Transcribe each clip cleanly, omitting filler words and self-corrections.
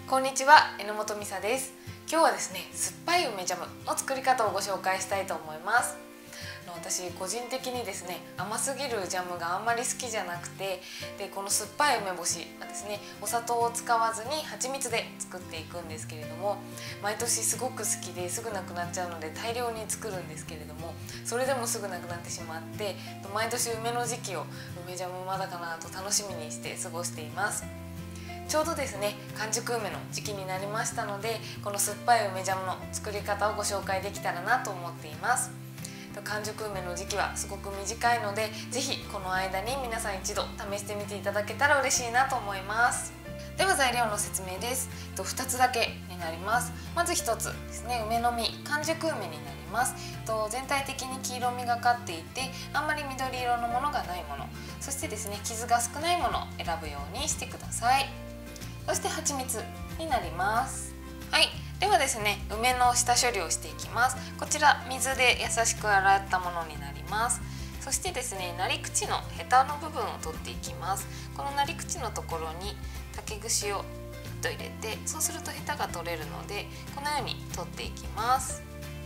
こんにちは、榎本美沙です。今日はですね、酸っぱい梅ジャムの作り方をご紹介したいと思います。私個人的にですね、甘すぎるジャムがあんまり好きじゃなくて、この酸っぱい梅干しはですね、お砂糖を使わずに蜂蜜で作っていくんですけれども、毎年すごく好きですぐなくなっちゃうので大量に作るんですけれども、それでもすぐなくなってしまって、毎年梅の時期を梅ジャムまだかなと楽しみにして過ごしています。ちょうどですね、完熟梅の時期になりましたので、この酸っぱい梅ジャムの作り方をご紹介できたらなと思っています。完熟梅の時期はすごく短いので、ぜひこの間に皆さん一度試してみていただけたら嬉しいなと思います。では材料の説明です。2つだけになります。まず1つですね、梅の実、完熟梅になります。全体的に黄色みがかっていて、あんまり緑色のものがないもの、そしてですね、傷が少ないものを選ぶようにしてください。そして蜂蜜になります。はい、ではですね、梅の下処理をしていきます。こちら水で優しく洗ったものになります。そしてですね、なり口のヘタの部分を取っていきます。このなり口のところに竹串を1と入れて、そうするとヘタが取れるので、このように取っていきます。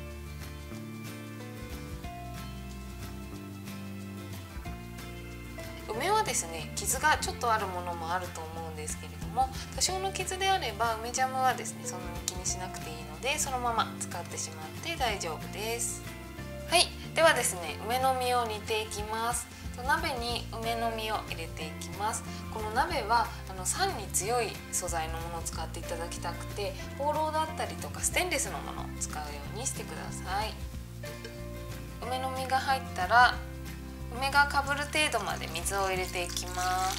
梅はですね、傷がちょっとあるものもあると思うんですけれども、多少の傷であれば梅ジャムはですね、そんなに気にしなくていいので、そのまま使ってしまって大丈夫です。はい、ではですね、梅の実を煮ていきます。鍋に梅の実を入れていきます。この鍋は酸に強い素材のものを使っていただきたくて、ホーローだったりとかステンレスのものを使うようにしてください。梅の実が入ったら、梅がかぶる程度まで水を入れていきます。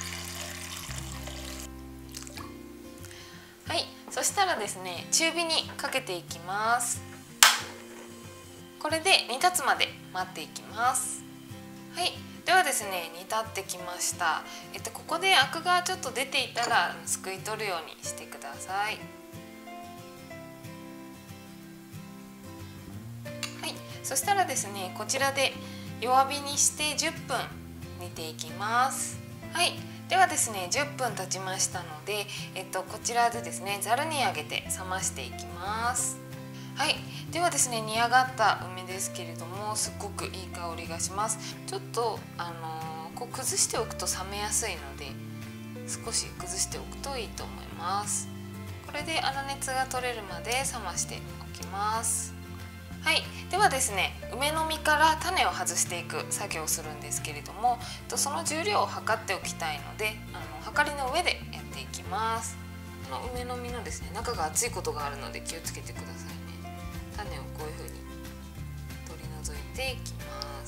はい、そしたらですね、中火にかけていきます。これで煮立つまで待っていきます。はい、ではですね、煮立ってきました。ここでアクがちょっと出ていたらすくい取るようにしてください。はい、そしたらですね、こちらで弱火にして10分煮ていきます。はい、ではですね、10分経ちましたので、こちらでですね、ざるにあげて冷ましていきます。はい、ではですね、煮上がった梅ですけれども、すっごくいい香りがします。ちょっとこう崩しておくと冷めやすいので、少し崩しておくといいと思います。これで粗熱が取れるまで冷ましておきます。はい、ではですね、梅の実から種を外していく作業をするんですけれども、その重量を測っておきたいので、測りの上でやっていきます。この梅の実のですね、中が熱いことがあるので気をつけてくださいね。種をこういうふうに取り除いていきます。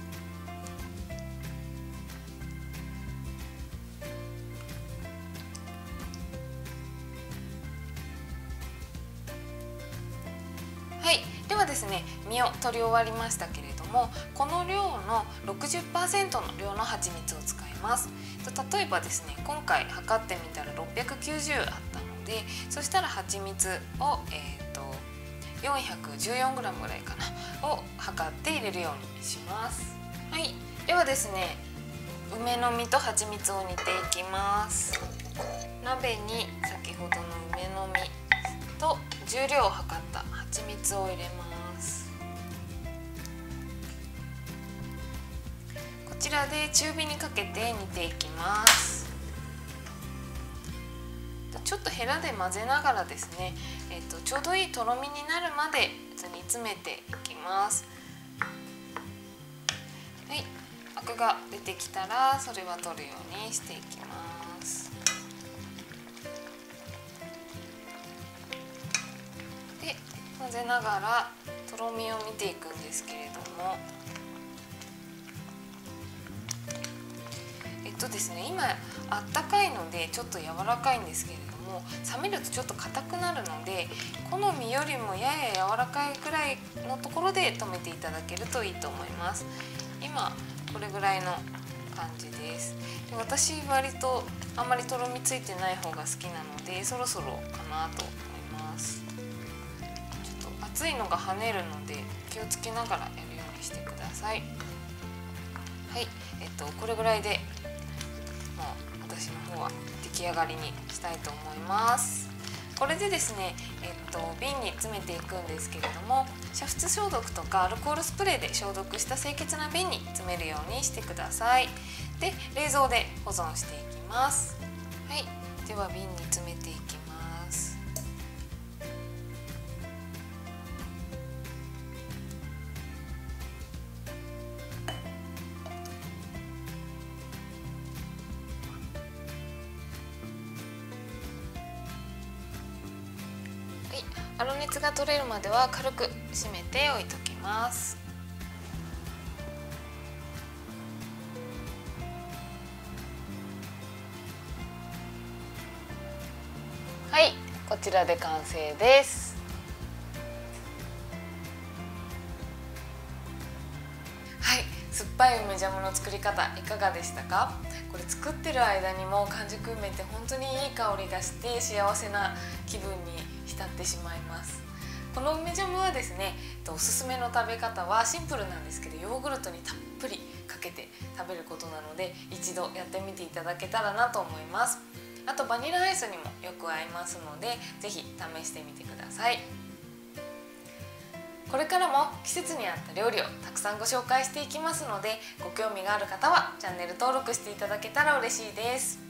はい、ではですね、実を取り終わりましたけれども、この量の 60% の量の蜂蜜を使います。例えばですね、今回測ってみたら690あったので、そしたら蜂蜜を414g ぐらいかなを測って入れるようにします。はい、ではですね、梅の実と蜂蜜を煮ていきます。鍋に先ほどの梅の実と重量を測った蜂蜜を入れます。こちらで中火にかけて煮ていきます。ちょっとヘラで混ぜながらですね、ちょうどいいとろみになるまで煮詰めていきます。はい、アクが出てきたらそれは取るようにしていきます。で、混ぜながらとろみを見ていくんですけれども、ですね、今あったかいのでちょっと柔らかいんですけれども、冷めるとちょっと硬くなるので、好みよりもやや柔らかいくらいのところで止めていただけるといいと思います。今これぐらいの感じです。で、私割とあんまりとろみついてない方が好きなので、そろそろかなと思います。ちょっと熱いのが跳ねるので気をつけながらやるようにしてください。はい、これぐらいで私の方は出来上がりにしたいと思います。これでですね、瓶に詰めていくんですけれども、煮沸消毒とかアルコールスプレーで消毒した清潔な瓶に詰めるようにしてください。で、冷蔵で保存していきます。はい、では瓶に詰めていきます。粗熱が取れるまでは軽く締めておいときます。はい、こちらで完成です。はい、酸っぱい梅ジャムの作り方いかがでしたか？これ作ってる間にも完熟梅って本当にいい香りがして幸せな気分に浸ってしまいます。この梅ジャムはですね、おすすめの食べ方はシンプルなんですけど、ヨーグルトにたっぷりかけて食べることなので、一度やってみていただけたらなと思います。あとバニラアイスにもよく合いますので、是非試してみてください。これからも季節に合った料理をたくさんご紹介していきますので、ご興味がある方はチャンネル登録していただけたら嬉しいです。